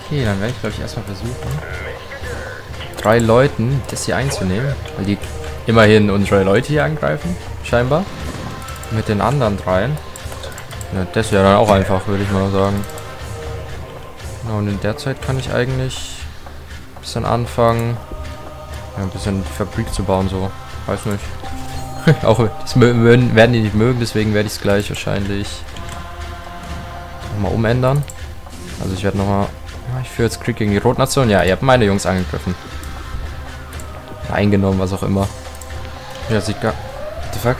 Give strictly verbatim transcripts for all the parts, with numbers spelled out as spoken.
Okay, dann werde ich, glaube ich, erstmal versuchen, drei Leuten das hier einzunehmen. Weil die immerhin unsere Leute hier angreifen, scheinbar. Mit den anderen dreien. Ja, das wäre dann auch einfach, würde ich mal sagen. Ja, und in der Zeit kann ich eigentlich ein bisschen anfangen, ja, ein bisschen die Fabrik zu bauen, so. Weiß nicht. Auch das mögen, werden die nicht mögen, deswegen werde ich es gleich wahrscheinlich nochmal umändern. Also ich werde nochmal... Ich führe jetzt Krieg gegen die Rotnation. Ja, ihr habt meine Jungs angegriffen. Eingenommen, was auch immer. Ja, sieht gar... What the fuck?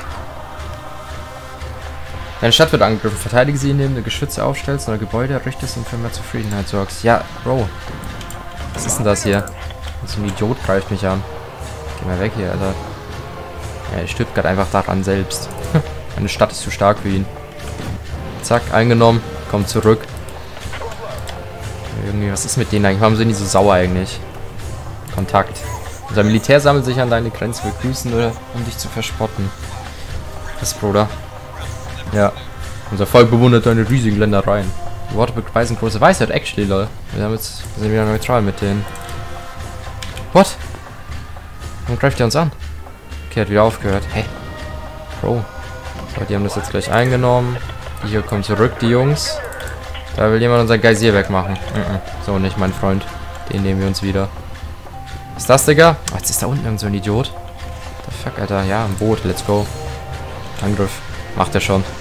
Deine Stadt wird angegriffen. Verteidige sie, indem du Geschütze aufstellst oder Gebäude errichtest und für mehr Zufriedenheit sorgst. Ja, Bro. Was ist denn das hier? So ein Idiot greift mich an. Geh mal weg hier, Alter. Ja, er stirbt gerade einfach daran selbst. Meine Stadt ist zu stark für ihn. Zack, eingenommen. Kommt zurück. Irgendwie, was ist mit denen eigentlich? Warum sind die so sauer eigentlich? Kontakt. Unser Militär sammelt sich an deine Grenze. Wir grüßen nur, um dich zu verspotten. Was, Bruder? Ja. Unser Volk bewundert deine riesigen Ländereien. Die Worte beweisen große Weisheit. Actually, lol. Wir, haben jetzt, wir sind wieder neutral mit denen. What? Warum greift ihr uns an? Okay, hat wieder aufgehört. Hey. Bro. So, die haben das jetzt gleich eingenommen. Die hier kommen zurück, die Jungs. Da will jemand unser Geysir wegmachen. Mm-mm. So nicht, mein Freund. Den nehmen wir uns wieder. Was ist das, Digga? Oh, jetzt ist da unten irgend so ein Idiot. What the fuck, Alter? Ja, ein Boot. Let's go. Angriff. Macht er schon.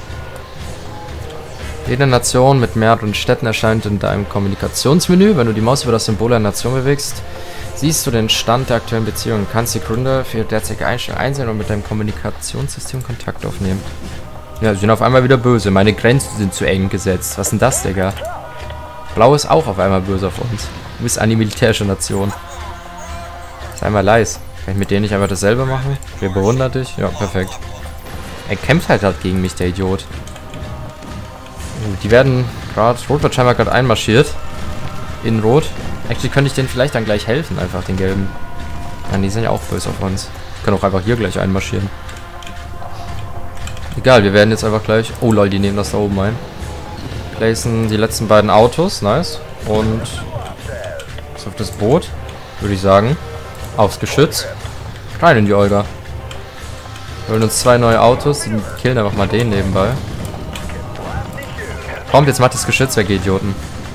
Jede Nation mit mehreren Städten erscheint in deinem Kommunikationsmenü. Wenn du die Maus über das Symbol einer Nation bewegst, siehst du den Stand der aktuellen Beziehungen. Kannst die Gründe für ihre derzeitige Einstellung einsehen und mit deinem Kommunikationssystem Kontakt aufnehmen. Ja, sie sind auf einmal wieder böse. Meine Grenzen sind zu eng gesetzt. Was ist denn das, Digga? Blau ist auch auf einmal böse auf uns. Du bist eine militärische Nation. Sei mal leise. Kann ich mit denen nicht einfach dasselbe machen? Wir bewundern dich. Ja, perfekt. Er kämpft halt gerade gegen mich, der Idiot. Uh, die werden gerade... Rot wird scheinbar gerade einmarschiert. In Rot. Actually könnte ich denen vielleicht dann gleich helfen, einfach den Gelben. Nein, die sind ja auch böse auf uns. Wir können auch einfach hier gleich einmarschieren. Egal, wir werden jetzt einfach gleich... Oh lol, die nehmen das da oben ein. Placen die letzten beiden Autos, nice. Und... auf das Boot, würde ich sagen. Aufs Geschütz. Rein in die Olga. Wir holen uns zwei neue Autos, die killen einfach mal den nebenbei. Kommt, jetzt macht das Geschütz weg, Idioten.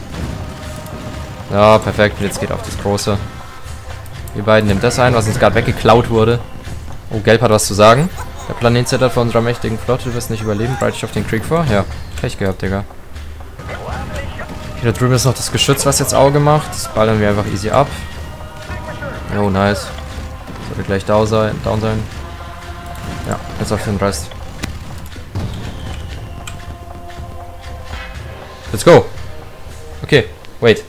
Ja, perfekt, jetzt geht auf das Große. Wir beiden nehmen das ein, was uns gerade weggeklaut wurde. Oh, Gelb hat was zu sagen. Der Planet zittert vor unserer mächtigen Flotte, du wirst nicht überleben, bereite dich auf den Krieg vor. Ja, Pech gehabt, Digga. Hier drüben ist noch das Geschütz, was jetzt Auge macht. Das ballern wir einfach easy ab. Oh, nice. Sollte gleich down sein. Down sein. Ja, jetzt auf den Rest. Let's go. Okay, wait.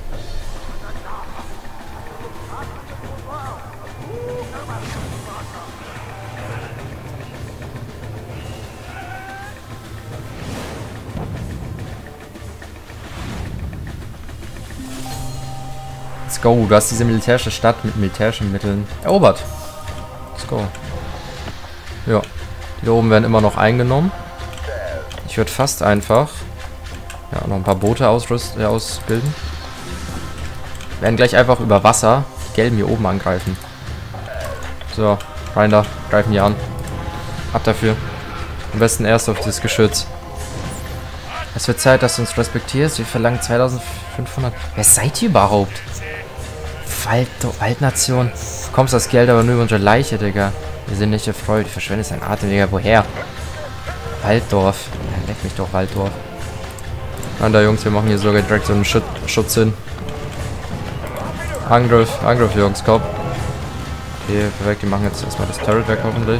Let's go. Du hast diese militärische Stadt mit militärischen Mitteln erobert. Let's go. Ja. Die oben werden immer noch eingenommen. Ich würde fast einfach ja, noch ein paar Boote ausrüsten, äh, ausbilden. Wir werden gleich einfach über Wasser die Gelben hier oben angreifen. So, rein da. Greifen die an. Ab dafür. Am besten erst auf das Geschütz. Es wird Zeit, dass du uns respektierst. Wir verlangen zweitausendfünfhundert. Wer seid ihr überhaupt? Wald, Waldnation. Du kommst das Geld aber nur über unsere Leiche, Digga. Wir sind nicht erfreut. Du verschwendest deinen Atem, Digga. Woher? Walddorf. Ja, leck mich doch, Walddorf. Na da, Jungs, wir machen hier sogar direkt so einen Schut Schutz hin. Angriff, Angriff, Jungs, komm. Okay, perfekt. Die machen jetzt erstmal das Turret weg, hoffentlich.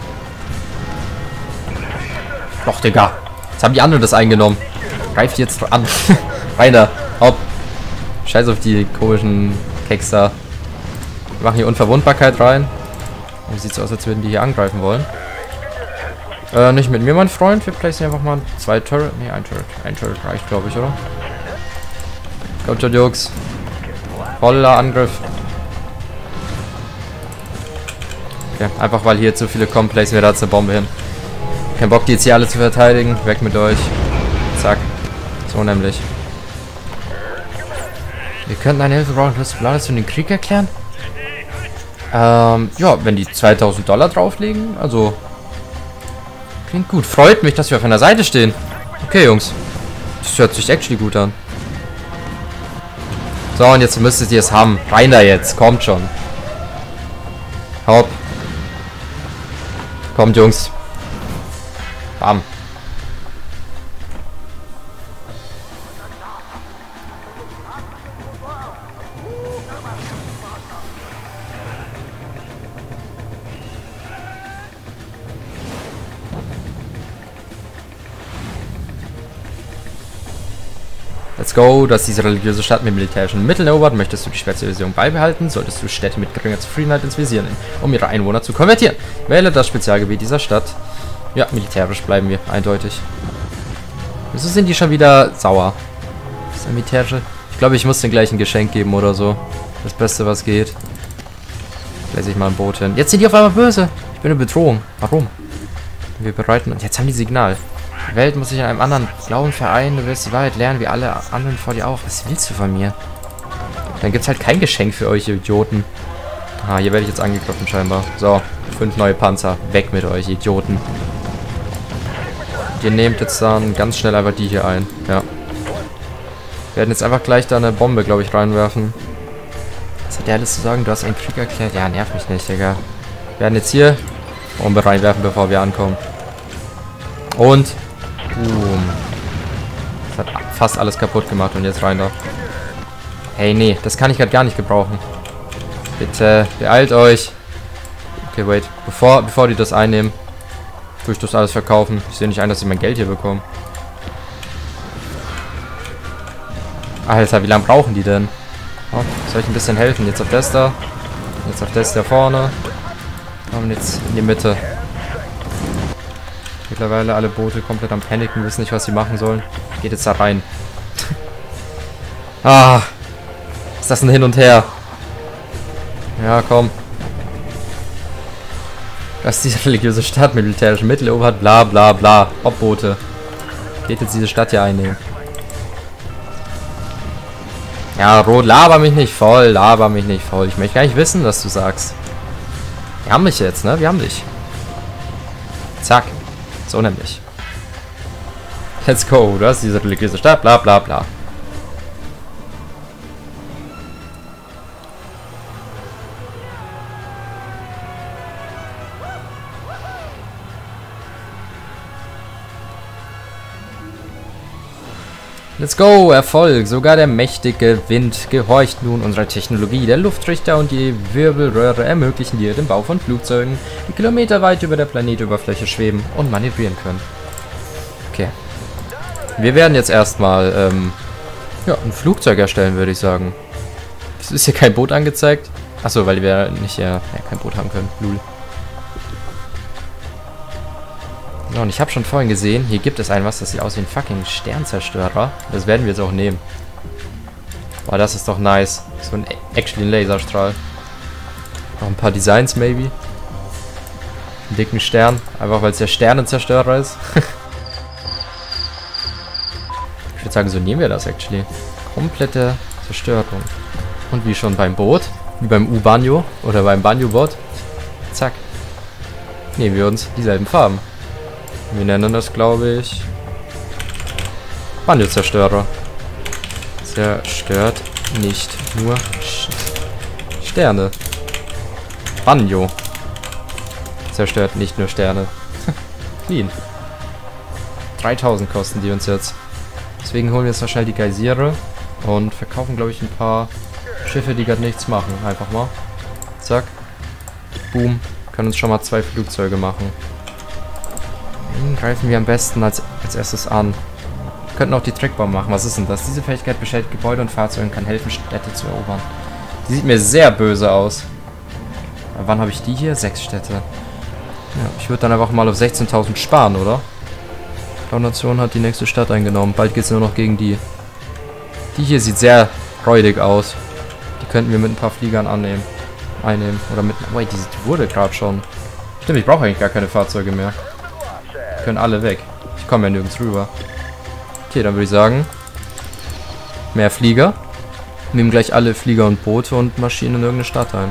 Doch, Digga. Jetzt haben die anderen das eingenommen. Greift jetzt an. Rein da. Hopp. Scheiß auf die komischen Keks da. Wir machen hier Unverwundbarkeit rein. Wie sieht's aus, als würden die hier angreifen wollen? Äh, nicht mit mir, mein Freund. Wir placen einfach mal zwei Turret. Ne, ein Turret. Ein Turret reicht, glaube ich, oder? Kommt schon, Jungs. Voller Angriff. Okay, einfach weil hier zu viele kommen, placen wir da jetzt eine Bombe hin. Kein Bock, die jetzt hier alle zu verteidigen. Weg mit euch. Zack. So nämlich. Wir könnten eine Hilfe brauchen, das Plan ist für den Krieg erklären. Ähm, ja, wenn die zweitausend Dollar drauflegen, also klingt gut. Freut mich, dass wir auf einer Seite stehen. Okay, Jungs. Das hört sich actually gut an. So, und jetzt müsstet ihr es haben. Rein da jetzt. Kommt schon. Hopp. Kommt, Jungs. Bam. Let's go, du hast diese religiöse Stadt mit militärischen Mitteln erobert. Möchtest du die Spezialisierung beibehalten, solltest du Städte mit geringer Zufriedenheit ins Visier nehmen, um ihre Einwohner zu konvertieren. Wähle das Spezialgebiet dieser Stadt. Ja, militärisch bleiben wir, eindeutig. Wieso sind die schon wieder sauer? Das ist militärische. Ich glaube, ich muss den gleichen Geschenk geben oder so. Das Beste, was geht. Lässt ich mal ein Boot hin. Jetzt sind die auf einmal böse. Ich bin eine Bedrohung. Warum? Wir bereiten uns. Jetzt haben die Signal. Die Welt muss sich in einem anderen Glauben vereinen. Du willst die Wahrheit lernen, wie alle anderen vor dir auch. Was willst du von mir? Dann gibt es halt kein Geschenk für euch, ihr Idioten. Ah, hier werde ich jetzt angegriffen scheinbar. So, fünf neue Panzer. Weg mit euch, Idioten. Ihr nehmt jetzt dann ganz schnell einfach die hier ein. Ja. Wir werden jetzt einfach gleich da eine Bombe, glaube ich, reinwerfen. Was hat der alles zu sagen? Du hast einen Krieg erklärt? Ja, nerv mich nicht, Digga. Wir werden jetzt hier Bombe reinwerfen, bevor wir ankommen. Und boom. Das hat fast alles kaputt gemacht und jetzt rein da. Hey, nee, das kann ich gerade gar nicht gebrauchen. Bitte, beeilt euch. Okay, wait. Bevor, bevor die das einnehmen, tue ich das alles verkaufen. Ich sehe nicht ein, dass ich mein Geld hier bekomme. Alter, wie lange brauchen die denn? Oh, soll ich ein bisschen helfen? Jetzt auf das da. Jetzt auf das da vorne. Und jetzt in die Mitte. Mittlerweile alle Boote komplett am Paniken, wissen nicht, was sie machen sollen. Geht jetzt da rein. Ah. Ist das ein Hin und Her? Ja, komm. Das ist diese religiöse Stadt, militärische Mittel erobert, bla bla bla. Hoppboote. Geht jetzt diese Stadt hier einnehmen. Ja, Rot, laber mich nicht voll, laber mich nicht voll. Ich möchte gar nicht wissen, was du sagst. Wir haben dich jetzt, ne? Wir haben dich. Zack. So nämlich. Let's go. Du hast diese religiöse Stadt, bla bla bla. Let's go, Erfolg. Sogar der mächtige Wind gehorcht nun unserer Technologie. Der Luftrichter und die Wirbelröhre ermöglichen dir den Bau von Flugzeugen, die kilometerweit über der Planetoberfläche schweben und manövrieren können. Okay. Wir werden jetzt erstmal ähm, ja, ein Flugzeug erstellen, würde ich sagen. Es ist hier kein Boot angezeigt. Achso, weil wir nicht ja, ja, kein Boot haben können. Lul. So, und ich habe schon vorhin gesehen, hier gibt es ein was, das sieht aus wie ein fucking Sternzerstörer. Das werden wir jetzt auch nehmen. Boah, das ist doch nice. So ein actually ein Laserstrahl. Noch ein paar Designs, maybe. Einen dicken Stern, einfach weil es der Sternenzerstörer ist. Ich würde sagen, so nehmen wir das actually. Komplette Zerstörung. Und wie schon beim Boot, wie beim U-Banjo oder beim Banjo-Bot. Zack. Nehmen wir uns dieselben Farben. Wir nennen das, glaube ich, Banjo-Zerstörer. Zerstört nicht nur Sterne. Banjo. Zerstört nicht nur Sterne. Clean. dreitausend kosten die uns jetzt. Deswegen holen wir jetzt noch schnell die Geysire und verkaufen, glaube ich, ein paar Schiffe, die gerade nichts machen. Einfach mal. Zack. Boom. Können uns schon mal zwei Flugzeuge machen. Den greifen wir am besten als, als erstes an. Wir könnten auch die Trackbombe machen. Was ist denn das? Diese Fähigkeit beschädigt Gebäude und Fahrzeuge und kann helfen, Städte zu erobern. Die sieht mir sehr böse aus. Aber wann habe ich die hier? Sechs Städte. Ja, ich würde dann einfach mal auf sechzehntausend sparen, oder? Die Nation hat die nächste Stadt eingenommen. Bald geht es nur noch gegen die. Die hier sieht sehr räudig aus. Die könnten wir mit ein paar Fliegern annehmen. Einnehmen. Oder mit... Wait, die wurde gerade schon. Stimmt, ich brauche eigentlich gar keine Fahrzeuge mehr. Die können alle weg. Ich komme ja nirgends rüber. Okay, dann würde ich sagen... Mehr Flieger. nehmen gleich alle Flieger und Boote und Maschinen in irgendeine Stadt ein.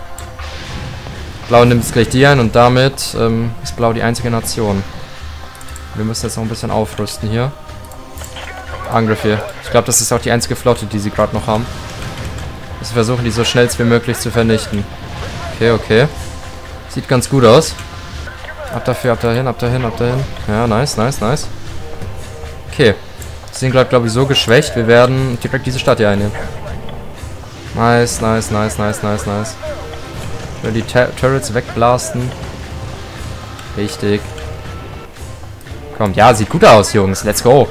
Blau nimmt jetzt gleich die ein und damit ähm, ist Blau die einzige Nation. Wir müssen jetzt noch ein bisschen aufrüsten hier. Angriff hier. Ich glaube, das ist auch die einzige Flotte, die sie gerade noch haben. Wir versuchen, die so schnell wie möglich zu vernichten. Okay, okay. Sieht ganz gut aus. Ab dafür, ab dahin, ab dahin, ab dahin. Ja, nice, nice, nice. Okay. Sie sind gerade, glaube ich, so geschwächt. Wir werden direkt diese Stadt hier einnehmen. Nice, nice, nice, nice, nice, nice. Ich will die Tur Turrets wegblasten. Richtig. Kommt, ja, sieht gut aus, Jungs. Let's go.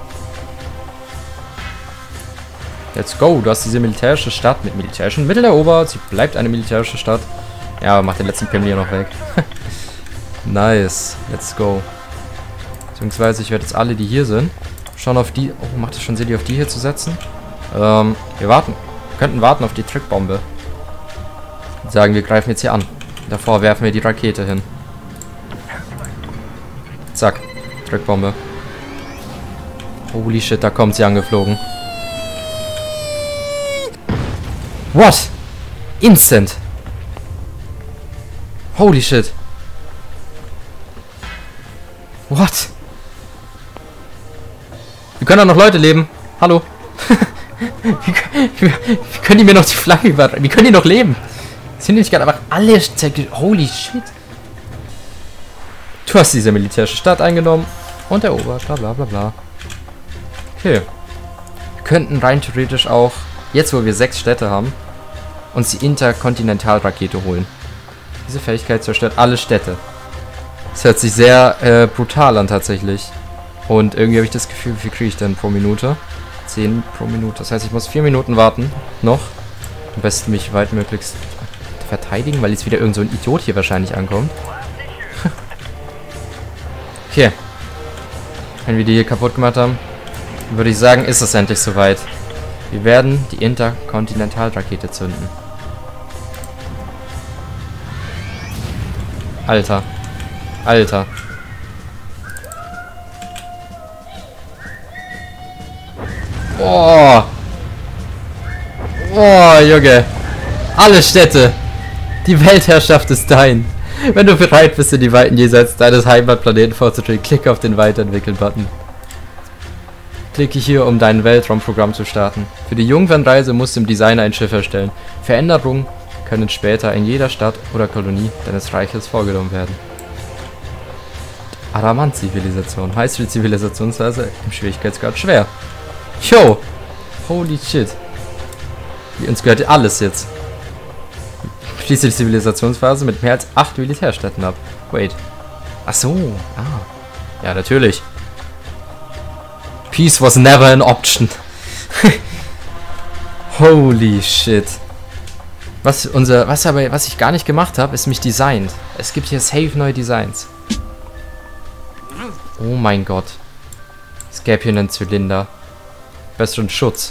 Let's go. Du hast diese militärische Stadt mit militärischen Mitteln erobert. Sie bleibt eine militärische Stadt. Ja, mach den letzten Pionier noch weg. Nice. Let's go. Beziehungsweise ich werde jetzt alle, die hier sind, schauen auf die... Oh, macht es schon Sinn, die auf die hier zu setzen? Ähm, wir warten. Wir könnten warten auf die Trickbombe. Und sagen, wir greifen jetzt hier an. Davor werfen wir die Rakete hin. Zack. Trickbombe. Holy shit, da kommt sie angeflogen. What? Instant. Holy shit. What? Wir können da noch Leute leben. Hallo. wie, wie, wie können die mir noch die Flagge über... Wie können die noch leben? Sind die nicht gerade einfach alle... Holy shit. Du hast diese militärische Stadt eingenommen und erobert. Bla bla bla bla. Okay. Wir könnten rein theoretisch auch, jetzt wo wir sechs Städte haben, uns die Interkontinentalrakete holen. Diese Fähigkeit zerstört alle Städte. Das hört sich sehr äh, brutal an tatsächlich. Und irgendwie habe ich das Gefühl, wie viel kriege ich denn pro Minute? zehn pro Minute. Das heißt, ich muss vier Minuten warten. Noch. Am besten mich weitmöglichst verteidigen, weil jetzt wieder irgend so ein Idiot hier wahrscheinlich ankommt. Okay. Wenn wir die hier kaputt gemacht haben, würde ich sagen, ist es endlich soweit. Wir werden die Interkontinentalrakete zünden. Alter. Alter. Oh. Oh, Junge. Alle Städte. Die Weltherrschaft ist dein. Wenn du bereit bist, in die weiten Jenseits deines Heimatplaneten vorzudringen, klick auf den Weiterentwickeln-Button. Klicke hier, um dein Weltraumprogramm zu starten. Für die Jungfernreise musst du im Designer ein Schiff erstellen. Veränderungen können später in jeder Stadt oder Kolonie deines Reiches vorgenommen werden. Aramant-Zivilisation. Heißt die Zivilisationsweise im Schwierigkeitsgrad schwer. Yo! Holy shit. Uns gehört alles jetzt. Schließe die Zivilisationsphase mit mehr als acht Militärstädten ab. Wait. Ach so. Ah. Ja, natürlich. Peace was never an option. Holy shit. Was unser, was aber, was ich gar nicht gemacht habe, ist mich designt. Es gibt hier safe neue Designs. Oh mein Gott. Es gäbe hier einen Zylinder. Besseren Schutz.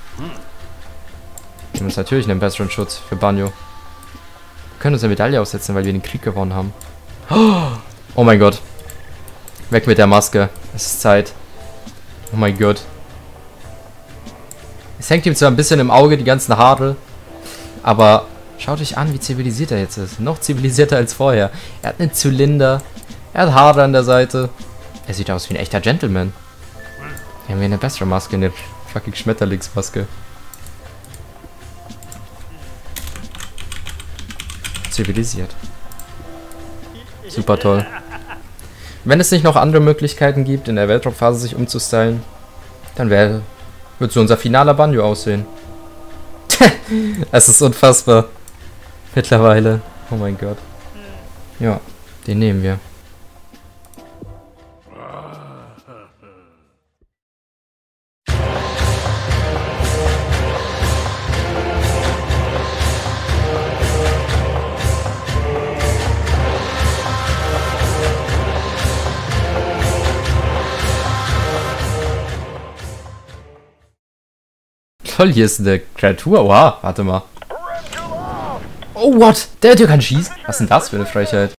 Wir haben uns natürlich einen besseren Schutz für Banjo. Wir können uns eine Medaille aufsetzen, weil wir den Krieg gewonnen haben. Oh mein Gott. Weg mit der Maske. Es ist Zeit. Oh mein Gott. Es hängt ihm zwar ein bisschen im Auge, die ganzen Haare. Aber schaut euch an, wie zivilisiert er jetzt ist. Noch zivilisierter als vorher. Er hat einen Zylinder. Er hat Haare an der Seite. Er sieht aus wie ein echter Gentleman. Wir haben hier eine bessere Maske, eine fucking Schmetterlingsmaske. Zivilisiert. Super toll. Wenn es nicht noch andere Möglichkeiten gibt, in der Weltraumphase sich umzustylen, dann wäre, wird so unser finaler Banjo aussehen. Es ist unfassbar. Mittlerweile. Oh mein Gott. Ja, den nehmen wir. Toll, hier ist eine Kreatur. Wow, warte mal. Oh, what? Der Typ kann schießen? Was ist denn das für eine Frechheit?